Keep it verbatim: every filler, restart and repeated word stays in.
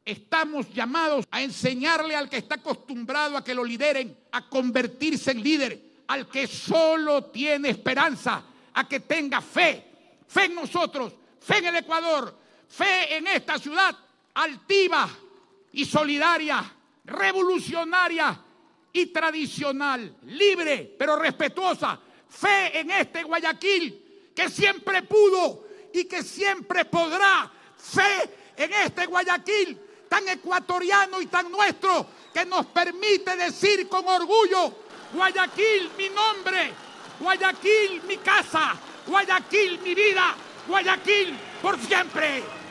Estamos llamados a enseñarle al que está acostumbrado a que lo lideren, a convertirse en líder, al que solo tiene esperanza, a que tenga fe, fe en nosotros, fe en el Ecuador, fe en esta ciudad altiva y solidaria, revolucionaria y tradicional, libre pero respetuosa, fe en este Guayaquil que siempre pudo y que siempre podrá, fe en este Guayaquil tan ecuatoriano y tan nuestro que nos permite decir con orgullo: Guayaquil mi nombre, Guayaquil mi casa, Guayaquil mi vida, Guayaquil por siempre.